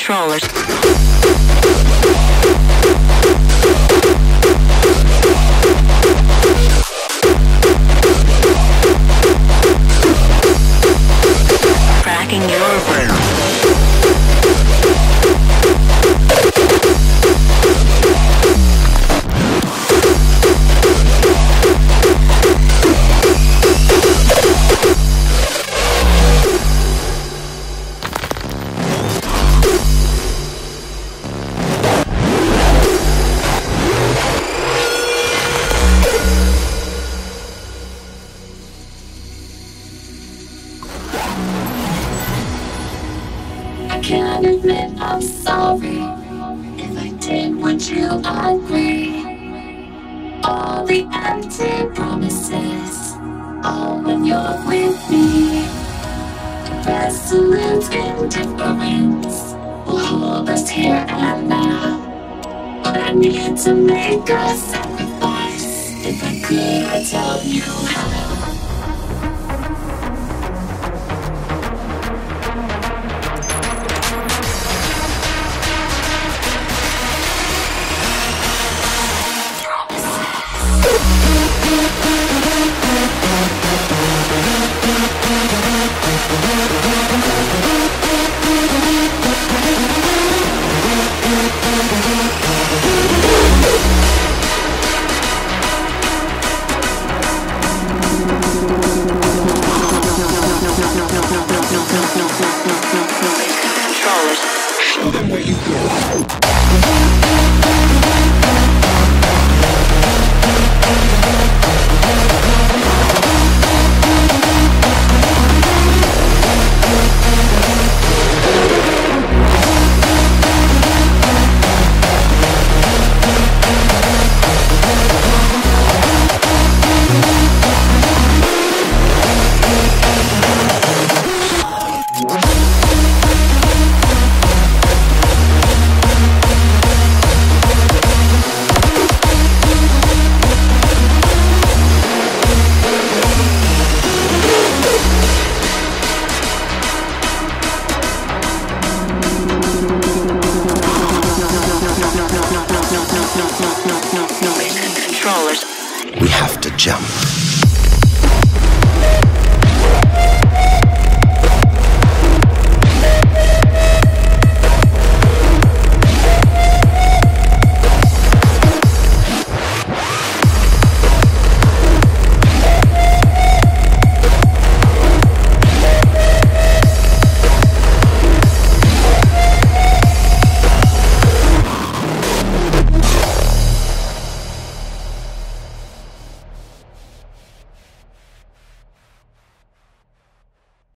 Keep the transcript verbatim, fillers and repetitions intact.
controllers. Cracking your brain. I can't admit I'm sorry. If I did, would you agree? All the empty promises, all when you're with me. Irresolute indifference will hold us here and now. But I need to make a sacrifice. If I could, I'd tell you how. Show them where you go. Controllers. We have to jump.